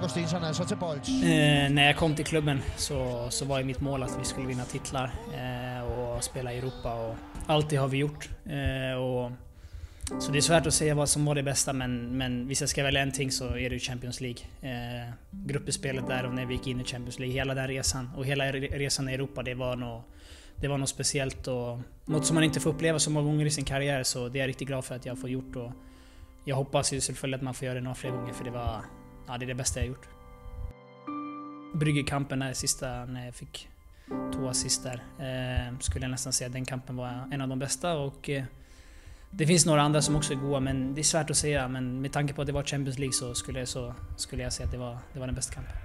Augustinsson är så till boll. När jag kom till klubben så var ju mitt mål att vi skulle vinna titlar och spela i Europa, och alltid har vi gjort. Så det är svårt att säga vad som var det bästa, men hvis jag ska välja en ting så är det Champions League. Gruppspelet där och när vi gick in i Champions League, hela den resan och hela resan i Europa, det var något speciellt och något som man inte får uppleva så många gånger i sin karriär, så det är jag riktigt glad för att jag får gjort, och jag hoppas ju selvfølgelig att man får göra det några fler gånger, för det är det bästa jag gjort. Bryggekampen när jag fick 2 assist där, skulle jag nästan säga att den kampen var en av de bästa, och det finns några andra som också är goda, men det är svårt att säga, men med tanke på att det var Champions League så skulle jag säga att det var den bästa kampen.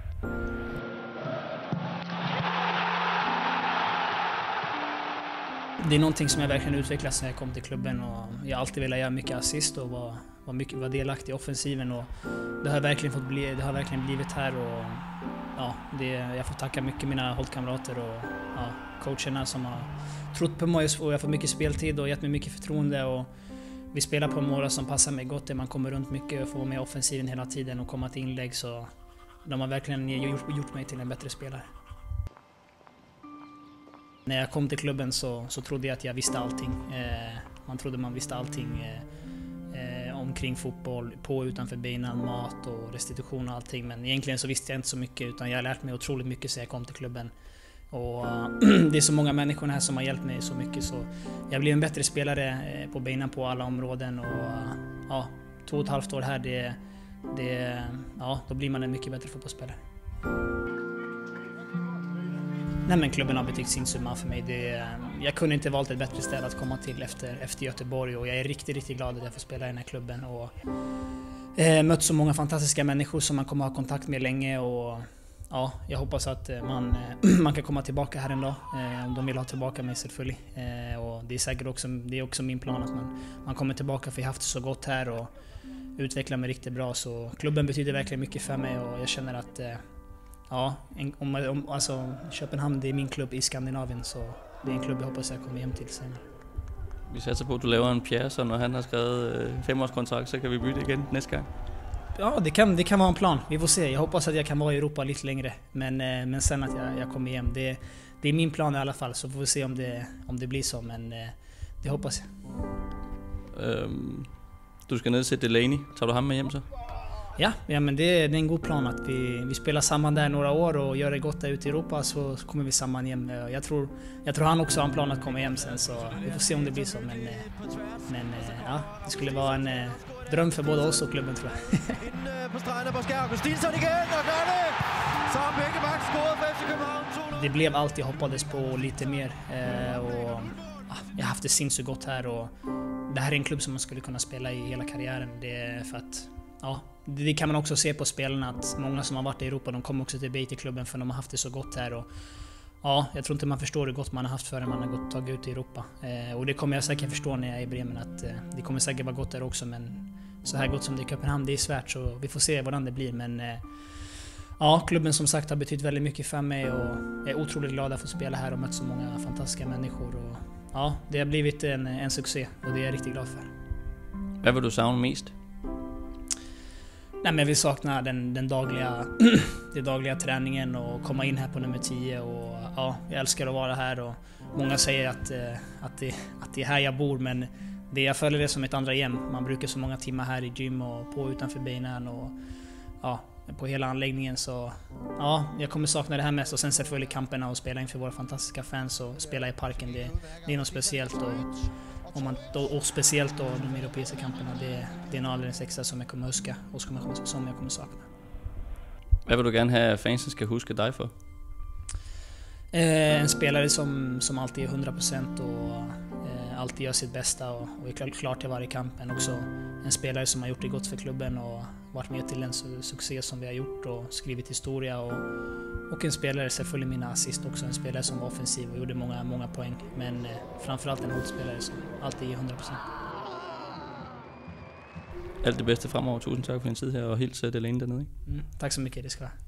Det är någonting som jag verkligen utvecklats när jag kom till klubben, och jag har alltid velat göra mycket assist och var delaktig i offensiven, och det har verkligen blivit här, och ja, jag får tacka mycket mina hållkamrater och coacherna som har trott på mig, och jag får mycket speltid och gett mig mycket förtroende, och vi spelar på mål som passar mig gott, där man kommer runt mycket och får vara med i offensiven hela tiden och komma till inlägg, så de har verkligen gjort mig till en bättre spelare. När jag kom till klubben så trodde jag att jag visste allting. Man trodde man visste allting omkring fotboll, på och utanför benen, mat och restitution och allting. Men egentligen så visste jag inte så mycket, utan jag har lärt mig otroligt mycket sedan jag kom till klubben. Och det är så många människor här som har hjälpt mig så mycket, så jag blir en bättre spelare på benen på alla områden. Och 2,5 år här, då blir man en mycket bättre fotbollsspelare. Nej, men klubben har betytt sin summa för mig. Jag kunde inte valt ett bättre ställe att komma till efter Göteborg, och jag är riktigt glad att jag får spela i den här klubben och mött så många fantastiska människor som man kommer att ha kontakt med länge, och ja, jag hoppas att man kan komma tillbaka här en dag, om de vill ha tillbaka mig selvfølgelig. Och det är säkert också min plan att man kommer tillbaka, för jag har haft det så gott här och utvecklar mig riktigt bra, så klubben betyder verkligen mycket för mig, och jag känner att alltså Köpenhamn, det är min klubb i Skandinavien, så det är en klubb jag hoppas jag kommer hem till senare. Vi satser på, at du laver en Persson, og han har skrevet 5-årskontrakt, så kan vi bytte igen nästa gång. Ja, det kan vara en plan. Vi får se. Jag hoppas att jag kan vara i Europa lite längre, men sen att jag kommer hem. Det är min plan i alla fall, så får vi se om det blir så, men det hoppas jag. Du ska ned till Delaney. Tar du ham med hem så? Ja, men det är en god plan att vi spelar samman där några år och gör det gott där ute i Europa, så kommer vi samman hem. Jag tror han också har en plan att komma hem sen, så vi får se om det blir så, men det skulle vara en dröm för både oss och klubben, tror jag. Det blev allt jag hoppades på, lite mer, och jag har haft det sinnssykt gott här, och det här är en klubb som man skulle kunna spela i hela karriären. Det är för att det kan man också se på spelarna, att många som har varit i Europa, de kommer också tillbaka till klubben för de har haft det så gott här, och jag tror inte man förstår hur gott man har haft förrän man har tagit ut i Europa, och det kommer jag säkert förstå när jag är i Bremen, att det kommer säkert vara gott där också, men så här gott som det är i Köpenhamn, det är svårt, så vi får se hvordan det blir, men klubben som sagt har betytt väldigt mycket för mig, och jag är otroligt glad att få spela här och mött så många fantastiska människor, och det har blivit en succé, och det är jag riktigt glad för. Vad vill du savna mest? Nej, men jag vill sakna den dagliga träningen och komma in här på nummer 10, och jag älskar att vara här, och många säger att det är här jag bor, men jag följer det som ett andra hem. Man brukar så många timmar här i gym och på utanför benen och på hela anläggningen, så jag kommer sakna det här mest, och sen selvfølgelig kamperna och spela inför våra fantastiska fans och spela i parken, det är något speciellt, och speciellt då de europeiska kamperna, det är något alldeles extra som jag kommer huska och som jag kommer sakna. Vad vill du gärna ha fansen ska huska dig för? En spelare som alltid är 100% och alltid gör sitt bästa och är klart till varje kamp, men också en spelare som har gjort det gott för klubben och varit med till en succé som vi har gjort och skrivit historia, och en spelare, selvfølgelig mina assist också, en spelare som var offensiv och gjorde många poäng, men framförallt en holdspelare som alltid ger 100%. Allt det bästa fremover. Tusind tak for din tid her, og hils Delaney dernede. Tack så mycket, det ska jag.